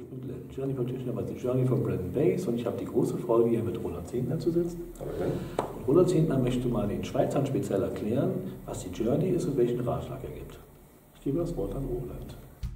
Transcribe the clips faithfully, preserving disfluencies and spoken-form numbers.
Journey Practitioner war die Journey von Brandon Bayes und ich habe die große Freude, hier mit Roland Zehntner zu sitzen. Okay. Und Roland Zehntner möchte mal den Schweizern speziell erklären, was die Journey ist und welchen Ratschlag er gibt. Ich gebe das Wort an Roland.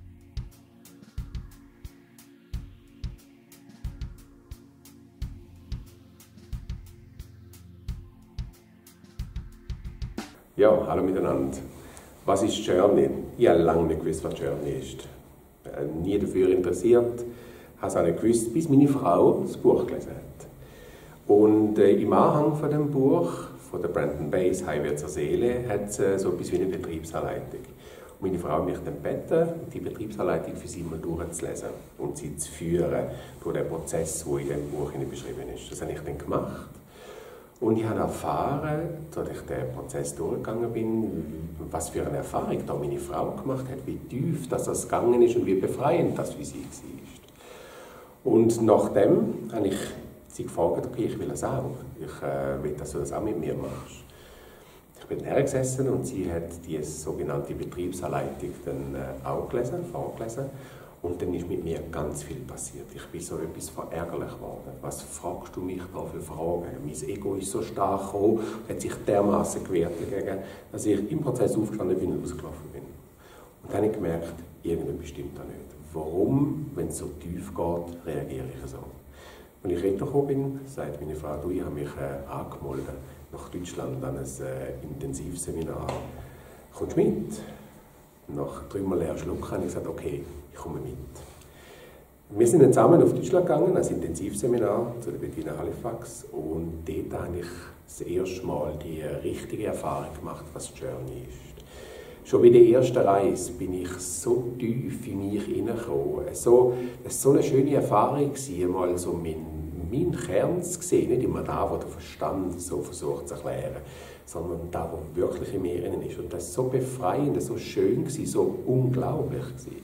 Ja, hallo miteinander. Was ist Journey? Ich habe lange nicht gewusst, was Journey ist. Nie dafür interessiert, habe es auch nicht gewusst, bis meine Frau das Buch gelesen hat. Und äh, im Anhang von dem Buch, von der Brandon Bayes, Heimwärts zur Seele, hat es äh, so etwas wie eine Betriebsanleitung. Und meine Frau hat mich dann gebeten, die Betriebsanleitung für sie mal durchzulesen und sie zu führen durch den Prozess, der in diesem Buch beschrieben ist. Das habe ich dann gemacht. Und ich habe erfahren, als ich den Prozess durchgegangen bin, was für eine Erfahrung da meine Frau gemacht hat, wie tief das, das gegangen ist und wie befreiend das für sie war. Und nachdem habe ich sie gefragt, okay, ich will das auch. Ich äh, will, dass du das auch mit mir machst. Ich bin hergesessen und sie hat die sogenannte Betriebsanleitung dann äh, auch gelesen, vorgelesen. Und dann ist mit mir ganz viel passiert. Ich bin so etwas verärgerlich geworden. Was fragst du mich da für Fragen? Mein Ego ist so stark gekommen, hat sich dermaßen gewehrt dagegen, dass ich im Prozess aufgestanden bin und rausgelaufen bin. Und dann habe ich gemerkt, irgendetwas stimmt da nicht. Warum, wenn es so tief geht, reagiere ich so? Als ich retourgekommen bin, sagt meine Frau, du, ich habe mich äh, angemeldet nach Deutschland an ein äh, Intensivseminar. Kommst du mit? Nach dreimal leeren Schluck habe ich gesagt, okay, ich komme mit. Wir sind dann zusammen auf Deutschland gegangen, als Intensivseminar zu der Bettina Halifax. Und dort habe ich das erste Mal die richtige Erfahrung gemacht, was Journey ist. Schon bei der ersten Reise bin ich so tief in mich hineingekommen. So, es war so eine schöne Erfahrung, mal so meinen, meinen Kern zu sehen. Nicht immer da, wo der Verstand so versucht zu erklären, sondern da, wo wirklich in mir innen ist. Und das war so befreiend, so schön, so unglaublich.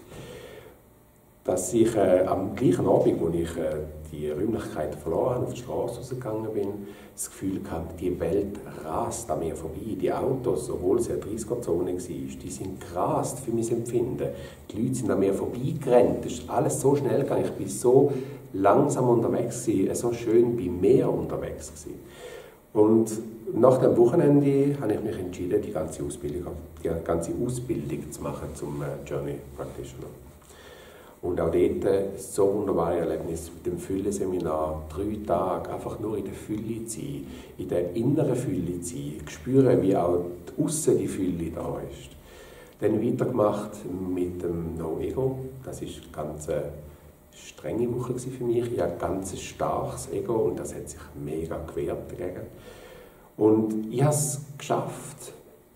Dass ich äh, am gleichen Abend, wo ich äh, die Räumlichkeiten verloren habe, auf die Straße rausgegangen bin, das Gefühl hatte, die Welt rast an mir vorbei. Die Autos, obwohl es eine dreißiger-Zone war, die sind gerast für mein Empfinden. Die Leute sind an mir vorbeigerannt. Es ist alles so schnell gegangen. Ich war so langsam unterwegs, gewesen, so schön bei mir unterwegs. Gewesen. Und nach dem Wochenende habe ich mich entschieden, die ganze Ausbildung, die ganze Ausbildung zu machen zum Journey Practitioner. Und auch dort so wunderbare Erlebnis mit dem Fülle-Seminar. Drei Tage einfach nur in der Fülle zu sein, in der inneren Fülle zu sein, spüren, wie auch aussen die Fülle da ist. Dann weitergemacht mit dem No-Ego. Das war eine ganz strenge Woche für mich. Ich habe ein ganz starkes Ego und das hat sich mega gewehrt dagegen. Und ich habe es geschafft,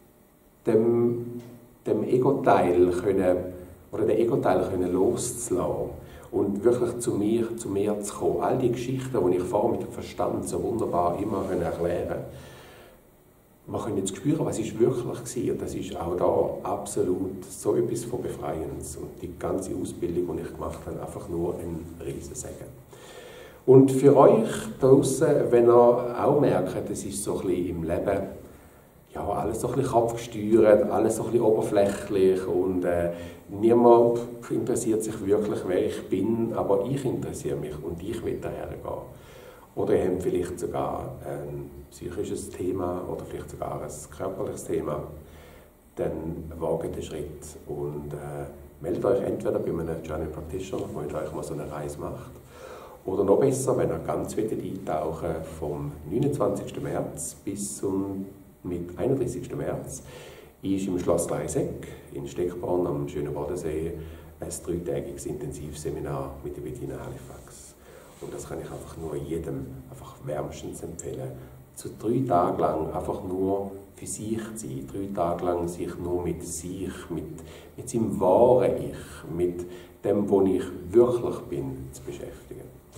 dem, dem Ego-Teil können oder den Ego-Teil loszulassen und wirklich zu mir, zu mir zu kommen. All die Geschichten, die ich vorher mit dem Verstand so wunderbar immer erklären konnte, man kann jetzt spüren, was ist wirklich war. Und das ist auch da absolut so etwas von Befreiendes. Und die ganze Ausbildung, die ich gemacht habe, einfach nur ein Riesensegen. Und für euch draussen, wenn ihr auch merkt, es ist so ein bisschen im Leben, ja, alles so ein bisschen kopfgesteuert, alles so ein bisschen oberflächlich und äh, niemand interessiert sich wirklich, wer ich bin, aber ich interessiere mich und ich will daher gehen. Oder ihr habt vielleicht sogar ein psychisches Thema oder vielleicht sogar ein körperliches Thema, dann wagt den Schritt und äh, meldet euch entweder bei einem Journey Practitioner, wo ihr euch mal so eine Reise macht, oder noch besser, wenn ihr ganz wieder eintauchen vom neunundzwanzigsten März bis zum mit einunddreißigsten März ist im Schloss Leiseck in Steckborn am schönen Bodensee ein dreitägiges Intensivseminar mit der Bettina Halifax. Und das kann ich einfach nur jedem einfach wärmstens empfehlen. So drei Tage lang einfach nur für sich zu sein, drei Tage lang sich nur mit sich, mit, mit seinem wahren Ich, mit dem, wo ich wirklich bin, zu beschäftigen.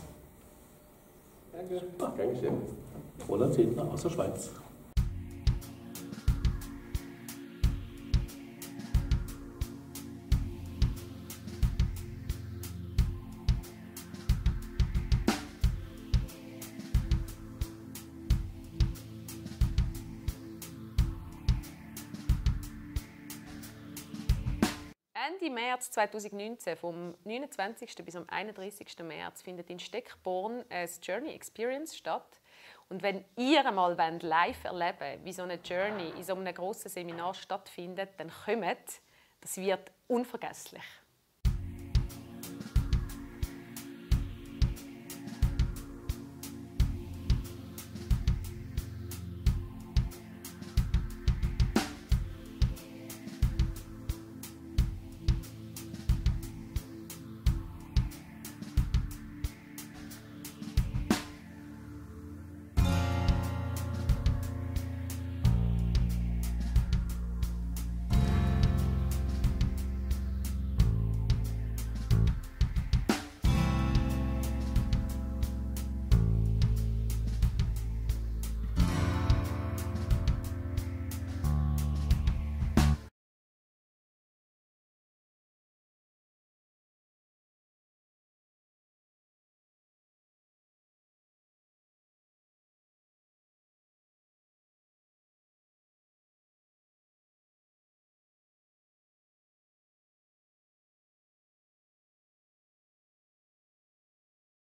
Danke. Dankeschön. Roland Zehntner aus der Schweiz. Ende März zweitausendneunzehn, vom neunundzwanzigsten bis am einunddreißigsten März, findet in Steckborn eine Journey Experience statt. Und wenn ihr einmal live erleben wollt, wie so eine Journey in so einem grossen Seminar stattfindet, dann kommt. Das wird unvergesslich.